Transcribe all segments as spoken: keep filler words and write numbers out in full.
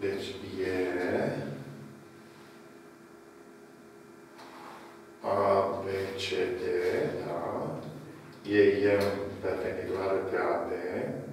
Deci e A, B, C, D, da? E M perpendiculară pe A D.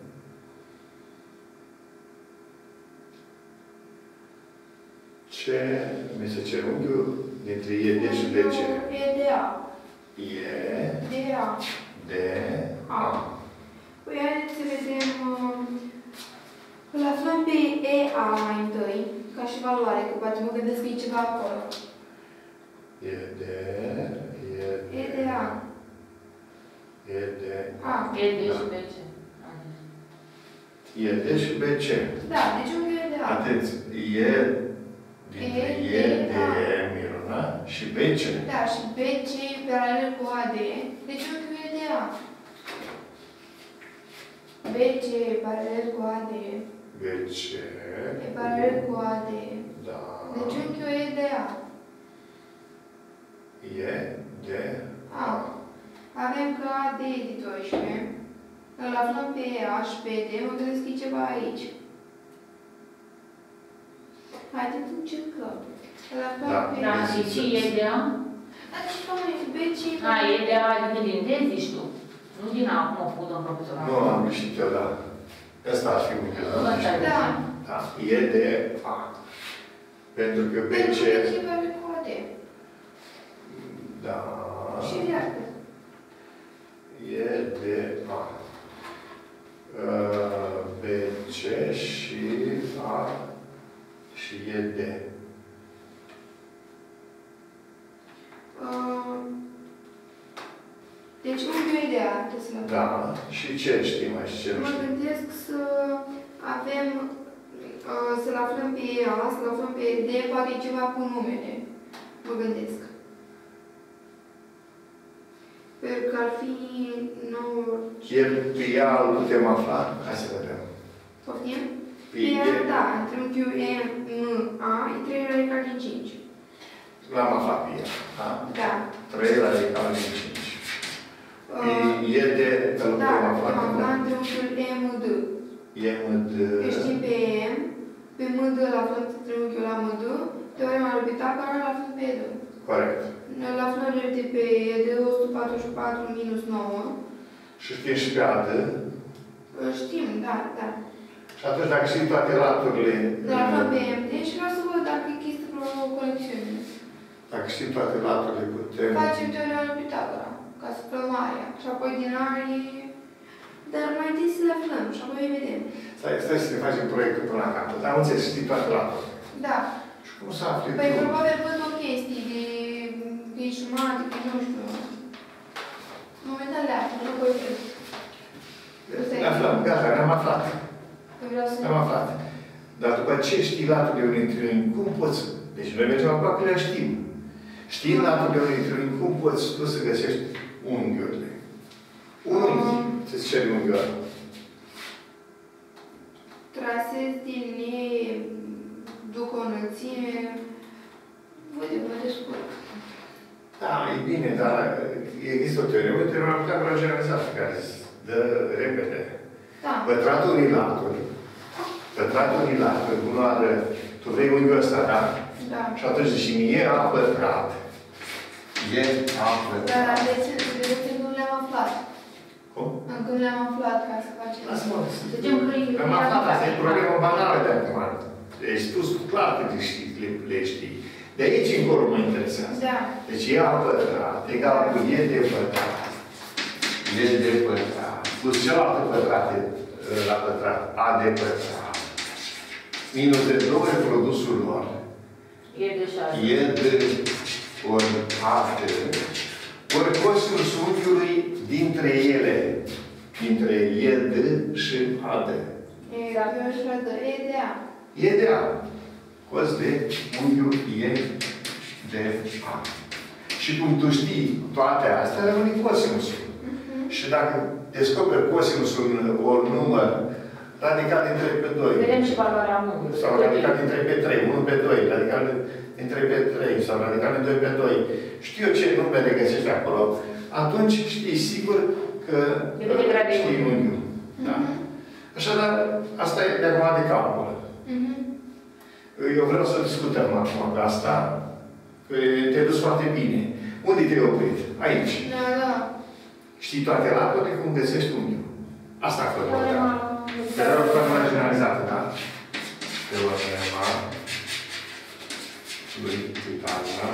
Ce mi se cere unghiul dintre E, D și B, C? E, D, A. E, D, A. D, A. Păi haideți să vedem, îl aflăm pe E, A mai întâi, ca și valoare, că poate mă gândesc că e ceva acolo. E, D, E, D, E, D, A. E, D, A. E, D și B, C. E, D și B, C. Da, deci unghiul E, D, A. Atenție, E dintre E, D, Miruna și B, C. Da, și B, C e paralel cu A, D, deci unghiul E, D, A. B, C e paralel cu A, D. B, C. E paralel cu A, D. Da. Deci unghiul E, D, A. E, D, A. Avem că A D e de doisprezece. Îl aflăm pe A și pe D. Mă gândesc că e ceva aici. Haideți încercăm. Îl aflăm Da. pe Da, A. și ce e de A? Dar ce faci? B, C... A, e de A, adică din D, zici tu. Nu din A, cum a făcut domn profesor. Nu am greșit eu, da. Ăsta ar fi unghiul. Da. Da. E, D, A. Pentru că B, Pentru C... că B, C e paralel cu A, D. Da. Și viață. E, D, A. Uh, B, C și A și E, D. Uh, deci unghiul E, D, A. Trebuie să-l aflăm. Da. Și ce știi mai și ce nu Mă știi? gândesc să avem, uh, să-l aflăm pe A, să-l aflăm pe D, poate e ceva cu numele. Mă gândesc. Pentru că ar fi nouă... E pe ea îl putem afla? Hai să vedem. Poftim? Pe Pe E, A, da, între unghiul E, M, A, e trei radical din cinci. l-am aflat pe ea. Da? Da. trei radical din cinci. Pe Uh, E, D, îl da, putem afla? putem afla între unghiul E, M, D. E, M, D... Că știm pe M, pe M, D îl aflăm între unghiul A, M, D, teorema lui Pitagora îl aflăm pe E, D. Corect. La aflările de pe E, D, o sută patruzeci și patru minus nouă. Și știm și pe A, D. Știm, da, da. Și atunci, dacă știm toate laturile... Dar aflăm pe M D și vreau să văd dacă există vreo conexiune. Dacă știm toate laturile, putem... Facem teoria lui Pitagora, ca să aflăm area. Și apoi din arie... Dar mai întâi să le aflăm și apoi vedem. Stai, stai să ne facem proiectul până la capăt. Am înțeles, știi toate laturile. Da. Și cum să afli Păi tu? probabil văd o chestie de... că e jumate, că nu știu. Momentan le aflăm, nu voi fi. Ne aflăm, gata, ne-am aflat. Eu vreau să... Ne-am aflat. Dar după ce știi laturile unui triunghi, cum poți? Deci noi mergem acolo că le știm. Știi laturile unui triunghi, cum poți tu să găsești unghiurile? Un unghi. Ce-ți cere unghiul ăla? Trasez din ei, duc o înălțime... Văd eu, mă descurc. Da, e bine, dar există o teorie. Uite, teoria Pitagora generalizată, care dă repede. Da. Pătratul unui laturi, pătratul unui laturi, bunoară, tu vrei unghiul ăsta, da? Da. Și atunci zici, e A pătrat. E A pătrat. Dar vedeți, vedeți cum le-am aflat. Cum? Încă nu le-am aflat ca să facem. Lasă-mă. Zicem că e... Am aflat, asta e problemă banală de acum. Deci tu clar că le știi, le, le știi. De aici încolo mă interesează. Da. Deci E A pătrat egal cu E de pătrat. E de pătrat. Plus cealaltă pătrate la pătrat. A de pătrat. Minus de două ori produsul lor. E de șase. E de ori A de ori cosinus unghiului dintre ele. Dintre E de și A de. Exact. Eu și de E de A. E de A. Cos de unghiul E de A. Și cum tu știi toate astea, rămâne cosinusul. Uh-huh. Și dacă descoperi cosinusul ori număr radical din trei pe doi. Vedem și valoarea unghiului. Sau radical din trei pe trei, unu pe doi, radical din trei pe trei, sau radical din doi pe doi. Știu eu ce numere găsești acolo, atunci știi sigur că știi unghiul. Da. Așadar, asta e de acum de calcul. Uh-huh. Eu vreau să discutăm acum pe asta. Te-ai dus foarte bine. Unde te-ai oprit? Aici. Da, da. Știi toate laturile, cum găsești unghiul. Asta a fost important. Era o formă generalizată, da? Teorema lui Italia.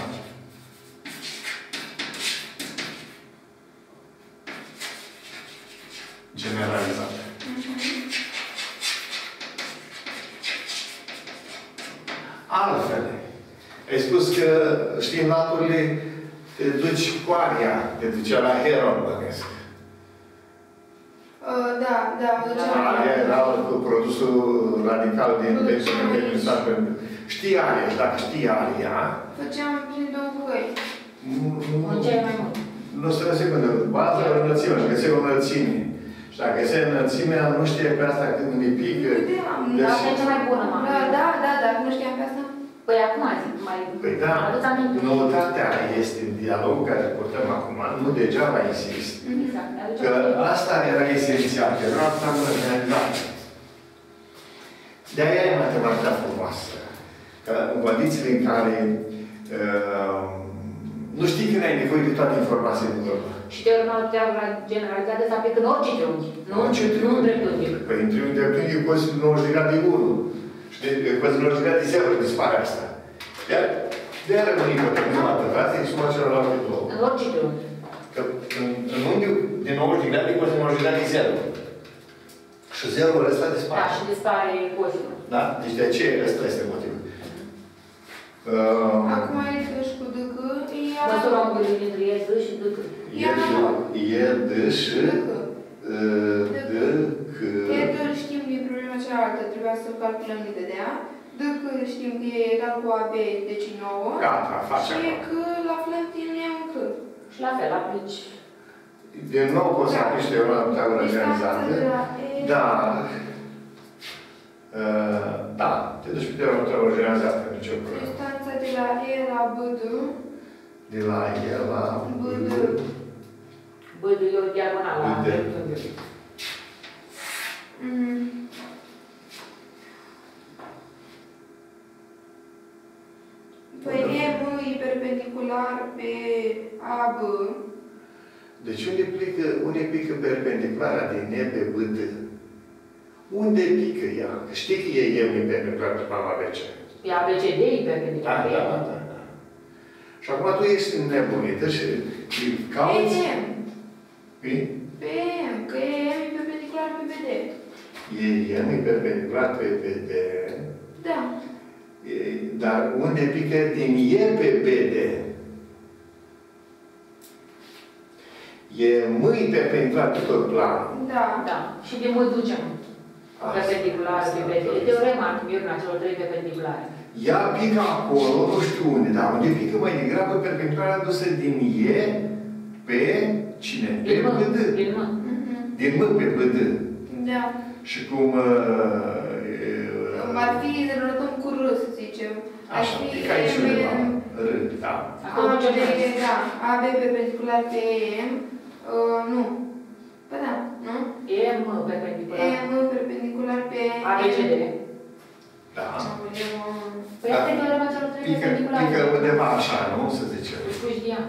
Generalizată. Altfel, ai spus că știi laturile, te duci cu aria, te ducea la Heron, bănesc. Uh, da, da, mă duceam la... Aria era cu produsul radical din pensiune. Știi aria, și dacă știi aria... Făceam prin două căi. În ce mai mult? Nu stă în secundă. Baza o înălțime, și găseai o înălțime. Și dacă găseai înălțimea, nu știe pe asta când îmi pică... Asta e cea mai bună, mă. Da, da, da, dar nu știam pe asta. Păi acum zic, mai... Păi da, noutatea este în dialogul care îl purtăm acum, nu degeaba insist. Exact. Că asta era esențial, că era asta organizată. De-aia e matematica frumoasă. Că în condițiile în care uh, nu știi când ai nevoie de toate informațiile din urmă. Și teoria generalizată se aplică în orice triunghi, nu în dreptunghi. Păi în triunghi dreptunghi poți nouăzeci de grade de unu. Și poți nouăzeci de grade de zero, dispare asta. Iar de-aia rămâne ipotecă, nu atât. Asta e suma celorlalte două. În orice triunghi. Că în, în unghiul de nouăzeci de grade poți nouăzeci de grade de zero. Și zerul ăsta dispare. Da, și dispare cosinul. Da? Deci de aceea ăsta este motivul. Uh, Acum e D și cu D C, iar... Măsura unghiului dintre E, D și D C. E, D și D, C. E D știm din problema cealaltă, trebuia să calculăm de dădea. D C știm că e egal cu A B, deci nouă. Gata, faci și E C la aflăm din E un C. Și la fel, aplici. Din nou poți să aplici teorema organizată. Da. Uh, da, te duci pe teorema organizată, nicio problemă. Distanța de la E la B D. De la E la B D. B D e o diagonală a dreptunghiului. Mm. Păi E M e perpendicular pe A B. Deci unde pică, unde pică perpendiculara din E pe B D? Unde pică ea? Știi că e E perpendicular pe A B C. Pe A B C D e perpendicular. Da, da, da, da, da. Și acum tu ești nebunită și cauți... Pe M. Pe? Pe M, că E M e perpendicular pe B D. E M e perpendicular pe B D. Da. E, dar unde pică din E pe B D? E mâini perpendicular pe tot planul. Da. Da. Și de mult ducem. Perpendicular pe B D. E teorema arhimedului celor trei perpendiculare. Ea pică acolo, nu știu unde, dar unde pică mai degrabă perpendiculara adusă din E pe cine? Pe B D. Din M. Din M pe B D. Da. Și cum... Ar fi, rotăm cu R, să zicem. Așa, pică aici undeva. R, da. Acolo ce vrei? Da. A B perpendicular pe E M. Nu. Păi da, nu? E M perpendicular. E M perpendicular pe A B C D. Da. Păi asta e teorema celor trei perpendiculare. Pică undeva așa, nu? Să zicem. Îți puși dian.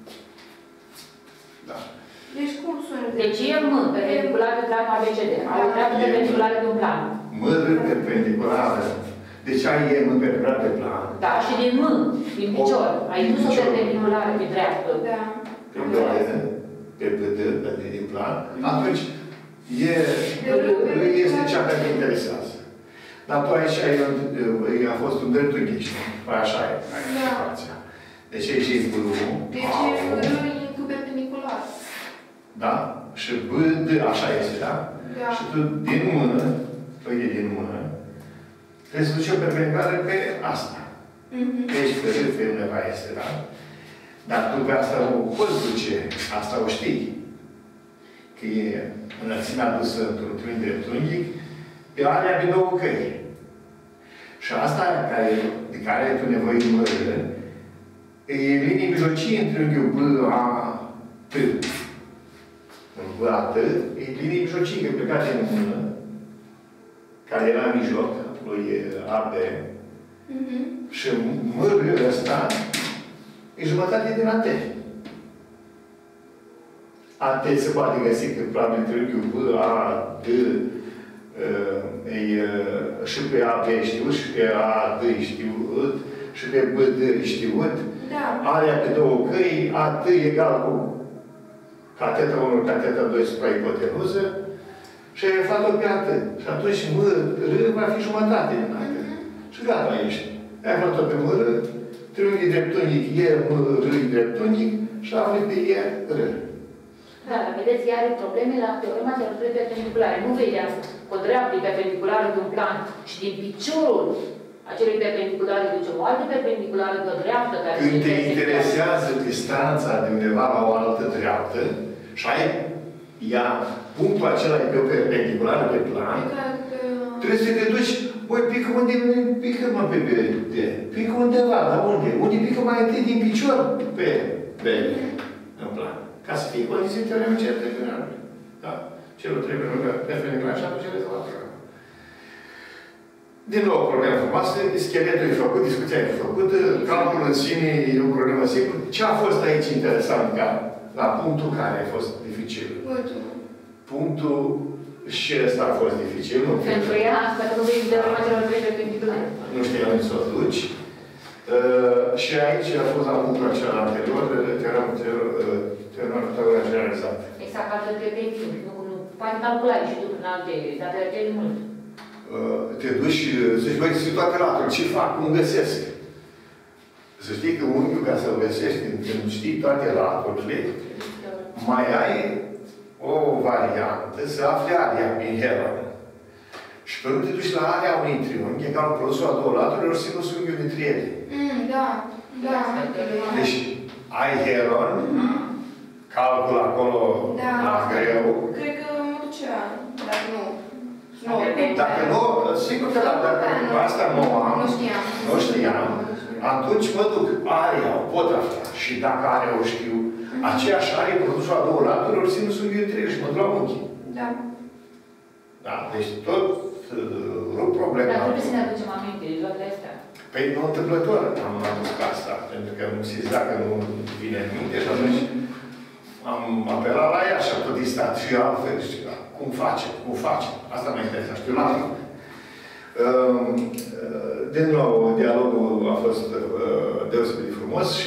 Da. Deci cum sună? Deci E M perpendicular pe planul A B C D. Au o treabă perpendiculară pe un plan. M perpendiculară. Deci ai E M perpendicular pe plan. Da, și din M, din picior. Ai dus-o perpendiculară pe dreaptă. Da. Pe B D, pe B D, din plan. Atunci, E, este cea care te interesează. Dar tu aici ai, a fost un dreptunghi, păi așa e, Da. parția. Deci aici e B unu. Deci R e cu perpendicular. Da? Și B, D, așa este, da? Da. Și tu, din mână, uite, din mână, trebuie să duci o perpendiculară pe asta. Mhm. Pe aici, pe râd, pe undeva este, da? Dar tu pe asta o poți duce, asta o știi. Că e înălțimea adusă într-un triunghi dreptunghic, pe alea pe două căi. Și asta care, de care ai tu nevoie în mără, e linie mijlocie în triunghiul B A T. În B A T, e linie mijlocie plecată în mână, care era în mijloc, lui A B, Mhm. Și mărul ăsta e jumătate din A T. A T se poate găsi că probabil triunghiul B, A, D, e, și pe A, B știut, și pe A, D știut, și pe B, D știut. Da. Area pe două căi, A, T egal cu cateta unu, cateta doi supra ipotenuză, și ai aflat-o pe A, T. Și atunci M, R va fi jumătate din A, T. Și gata, ești. Ai aflat-o pe M, R, triunghi dreptunghic E, M, R dreptunghic, și afli pe E, R. Da, dar vedeți, ea are probleme la teorema celor trei perpendiculare. Nu vede asta. Cu o dreaptă perpendiculară de un plan și din piciorul acelui perpendiculare ducem o altă perpendiculară de o dreaptă care Când te interesează distanța de undeva la o altă dreaptă și ai ia punctul acela pe o perpendiculară pe plan, trebuie să te duci, băi, pică unde, pică mă pe B D, pică undeva, dar unde? Unde pică mai întâi din picior pe B în plan. Ca să fie condiții teoremice perpendiculare. Da? Celor trei perpendiculare și atunci ele se va trăga. Din nou, o problemă frumoasă, scheletul e făcut, discuția e făcută, calculul în sine e o problemă simplă. Ce a fost aici interesant, ca, la punctul care a fost dificil? Ultimul. Punctul și ăsta a fost dificil. Nu pentru ea, pentru că nu vei teorema celor trei perpendiculare. Nu știam unde să o duci. Uh, și aici a fost la punctul acela anterior, teorema Pitagora generalizată. Exact, altă trebuie timp. Nu, nu, poate calcula și tu prin alte, dar te trebuie mult. Te duci și zici, băi, sunt toate laturile, ce fac, cum găsesc? Să știi că unghiul, ca să-l găsești, când știi toate laturile, mai ai o variantă să afli area prin Heron. Și când te duci la area unui triunghi, egal produsul a două laturi, ori sinus unghiul dintre ele. Mm, da, da. Deci, ai Heron, calcul acolo la greu. Cred că mă ducea, dacă nu. Dacă nu, sigur că dacă asta nu am, nu știam. Nu știam. Atunci mă duc, area o pot afla. Și dacă area o știu, aceeași are produsul a două laturi, ori sinus unghiul între ele și mă duc la unghi. Da. Da, deci tot rup problema. Dar trebuie să ne aducem aminte de toate astea. Păi nu întâmplător am adus asta, pentru că nu știți dacă nu vine în minte și atunci am apelat la ea și am tot distat și eu altfel și cum facem, cum facem. Asta mă interesează, știu la timp. Din nou, dialogul a fost deosebit de frumos și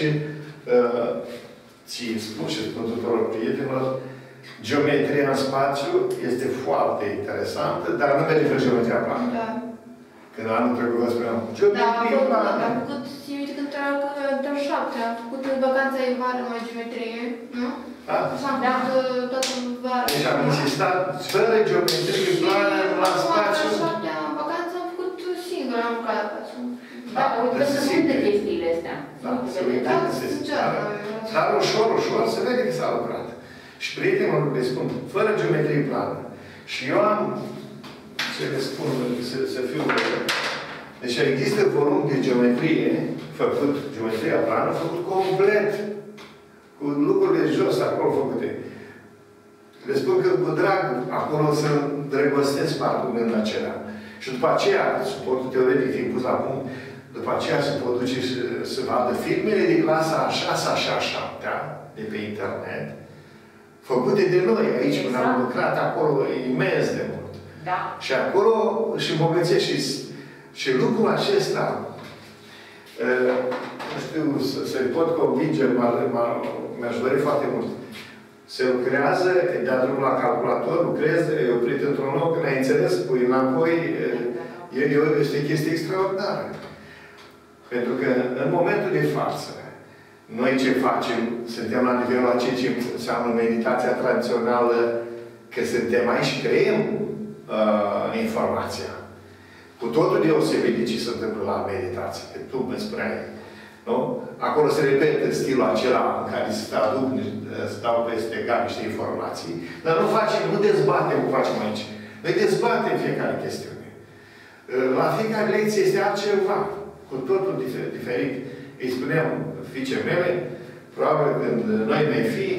ți spun și spun tuturor prietenilor, geometria în spațiu este foarte interesantă, dar nu merge fără geometria plană. Da. Când anul trecut vă spuneam, geometria plană. Da, am făcut, țin minte când era șapte, am făcut vacanța de vară mai geometrie, nu? Da? Și am făcut toată vara. Deci am insistat, fără geometrie plană, la spațiu. șapte, în vacanță am făcut singur, am lucrat acasă. Da, uite să sunt de chestiile astea. Da, se uită că se ziceară. Dar ușor, ușor, se vede că s-a lucrat. Și prietenul le spun, fără geometrie plană. Și eu am, ce le spun, să, să fiu... Deci există volum de geometrie făcut, geometria plană, făcut complet. Cu lucrurile jos, acolo făcute. Le spun că cu drag, acolo să îndrăgostesc parcurgând acela. Și după aceea, suportul teoretic fiind pus la punct, după aceea se pot duce să, să vadă filmele de clasa a șasea și a șaptea, de pe internet, făcute de noi aici, când am lucrat acolo imens de mult. Da. Și acolo își îmbogățește și, și lucrul acesta, uh, nu știu, să-i pot convinge, mi-aș dori foarte mult. Se lucrează, de-a drumul la calculator, lucrezi, e oprit într-un loc, n-ai înțeles, pui înapoi, e, este o chestie extraordinară. Pentru că în momentul de față, noi ce facem, suntem la nivelul a ceea ce înseamnă meditația tradițională, că suntem aici și creăm uh, informația. Cu totul deosebit de ce se întâmplă la meditație. Că tu îmi spuneai, nu? Acolo se repetă stilul acela în care se aduc, se dau peste cap niște informații, dar nu facem, nu dezbatem cum facem aici. Noi dezbatem fiecare chestiune. La fiecare lecție este altceva, cu totul diferit. Îi spuneam fiicei mele, probabil când noi ne fi,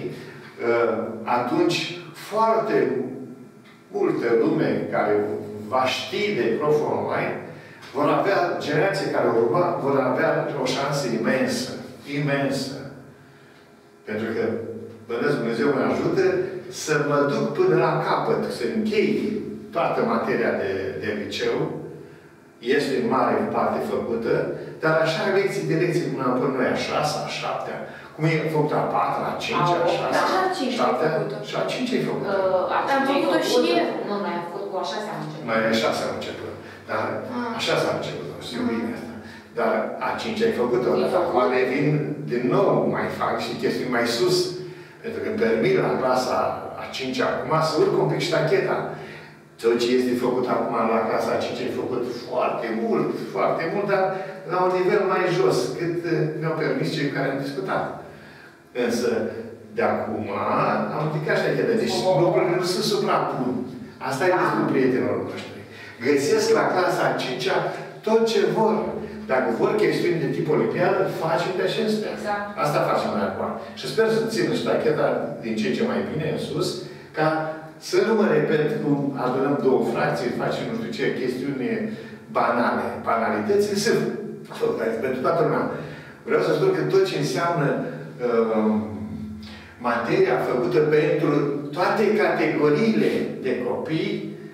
atunci foarte multă lume care va ști de Prof Online, vor avea, generații care urma, vor avea o șansă imensă, imensă. Pentru că, bănesc, Dumnezeu mă ajută să mă duc până la capăt, să închei toată materia de, de liceu. Este în mare parte făcută, dar așa lecții de lecții până până noi, a șasea, a șaptea. Cum e făcut a patra, a cincea, a șasea, a șaptea, și a cincea e făcută. Am făcut-o și eu. Nu, noi am făcut cu a șasea am început. Mai e șasea am început. Dar a șasea am început, știu bine asta. Dar a cincea e făcută. Acum le vin din nou, mai fac și chestii mai sus. Pentru că îmi permit la clasa a cincea acum să urc un pic ștacheta. Tot ce este făcut acum la clasa a cincea e făcut foarte mult, foarte mult, dar la un nivel mai jos, cât mi-au permis cei care am discutat. Însă, de acum, am ridicat ștacheta. Deci lucrurile nu se suprapun. Asta e despre prietenilor noștri. Găsesc la clasa a cincea tot ce vor. Dacă vor chestiuni de tip olimpiadă, facem de acestea. Exact. Asta facem noi acum. Și sper să țină ștacheta din ce ce mai bine în sus, ca să nu mă repet cum adunăm două fracții, facem nu știu ce chestiuni banale. Banalitățile sunt pentru toată lumea. Vreau să spun că tot ce înseamnă uh, materia făcută pentru toate categoriile de copii,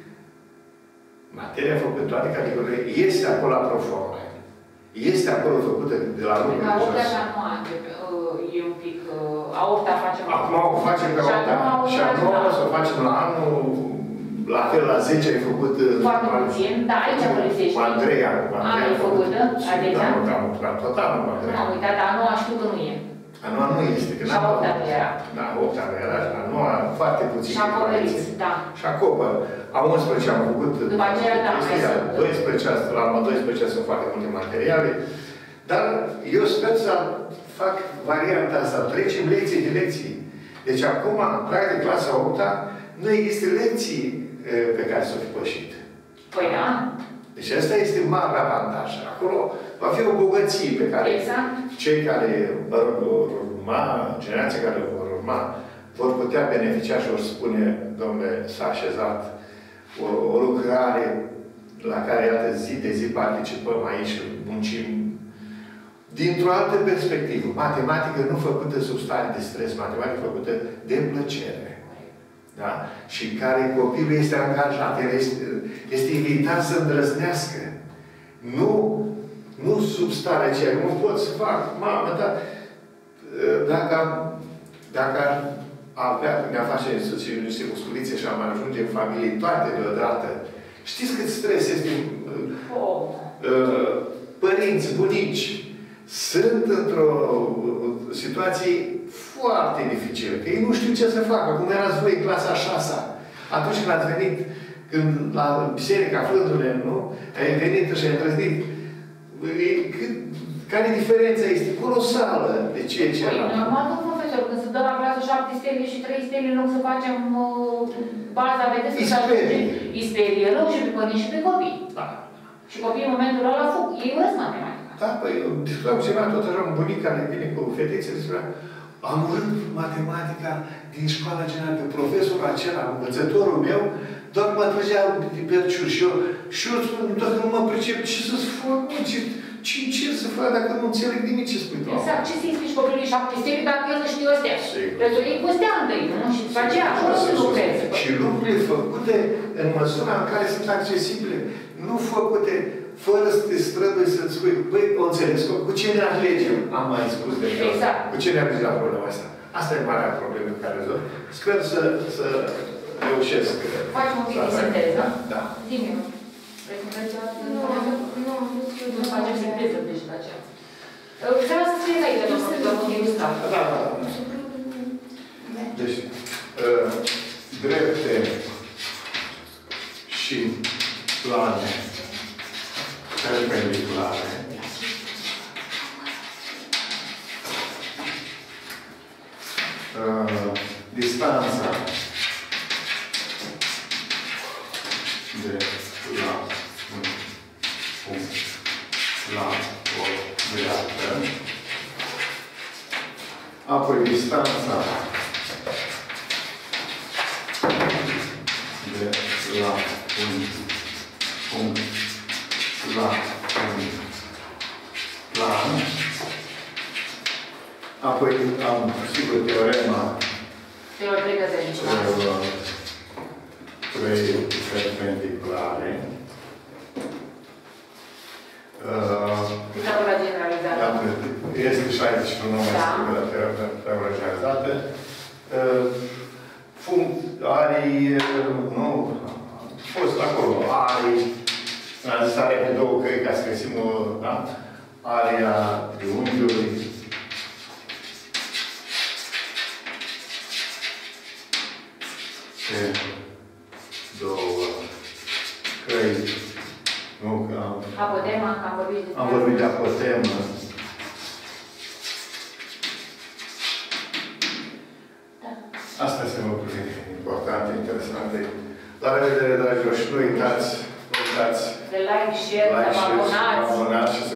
materia făcută toate categoriile, este acolo la proforma. Este acolo făcută de la lucruri. La opta și a noua e un pic... A opta facem... Acum o facem pe opta. Și a noua să o facem la anul... La fel, la zece ai făcut... Foarte puțin, dar aici vă lipsește. Cu Andreea. Anul e făcută? Adesea? Da, tot anul cu Andreea. Nu am uitat, dar a noua știu că nu e. A noua nu este. Și a opta nu era. Da, a opta nu era. A noua foarte puțin. Și acoperiți, da. Și acopă. A unsprezece am făcut... După aceea, da, mai sunt. doisprezece, la doisprezece sunt foarte multe materiale. Dar eu sper să fac varianta asta. Trecem lecții de lecții. Deci acum, practic, clasa a opta, nu există lecții pe care să o fi pășit. Păi da. Deci asta este mare avantaj. Acolo va fi o bogăție pe care exact. Cei care vor urma, generații care vor urma, vor putea beneficia și vor spune, domnule, s-a așezat o, o lucrare la care, iată, zi de zi participăm aici și muncim dintr-o altă perspectivă. Matematică nu făcută sub stare de stres, matematică făcută de plăcere. Da? Și care copilul este angajat, el este, este invitat să îndrăznească. Nu, nu sub starea aceea. Nu pot să fac, mamă, dar dacă, dacă avea, mi-a face niște musculițe și am ajunge în familie toate deodată, știți cât stres este oh. părinți, bunici, sunt într-o situație foarte dificilă, că ei nu știu ce să facă. Cum erați voi în clasa a șasea, atunci când ați venit când, la biserică, aflându-ne, nu? Ai venit și ai îndrăznit. Care diferența este colosală de ceea ce era. Păi, normal, domnul profesor, când se dă la clasă șapte stele și trei stele, în loc să facem uh, baza, vedeți că se ajunge, îi sperie rău și pe părinți și pe copii. Da. Și copiii în momentul ăla fug. Ei urăsc matematica. Da, păi, eu discutam ceva, tot așa, un bunic care vine cu fetițele, spunea, am urât matematica din școala generală, pe profesorul acela, învățătorul meu, doar mă trăgea de perciuri și eu, și eu spun, dacă nu mă pricep, ce să-ți fac, ce, ce încerc să fac dacă nu înțeleg nimic ce spui tu? Exact, ce să-i explici copilului șapte stele dacă el nu știe astea? Sigur. Trebuie să iei cu astea întâi, nu? Și după aceea, acolo să lucrezi. Și lucrurile făcute în măsura în care sunt accesibile, nu făcute fără să te strădui să-ți spui, băi, o înțeles, cu ce ne alegem? Am mai spus de el. Exact. Cu ce ne alegem la problema asta? Asta e marea problemă pe care rezolv. Sper să, să reușesc. Facem un pic de sinteză. Da. Zi-mi. Vrei să mergi la... Nu, nu, nu știu. Nu facem sinteză, deci, la aceea. Vreau să scrieți aici, domnul ilustrat. Da, da, da. Deci, uh, drepte și plane perpendiculare. Uh, distanța de la un punct la o dreaptă. Apoi distanța de la un punct la un plan. Apoi am, sigur, teorema Celor trei perpendiculare. celor trei perpendiculare. Tabula generalizată. Este șaizeci și unu Da. tabula generalizată. Arii, nu, a fost acolo, arii, am zis are pe două căi ca să găsim o, da? Area triunghiului. Pe două căi. Nu, că am... Apotema, că am vorbit despre... Am vorbit de apotemă. Da. Astea sunt lucruri importante, interesante. La revedere, dragilor, și nu uitați, uitați De like, share, like, să vă share, abonați. abonați și să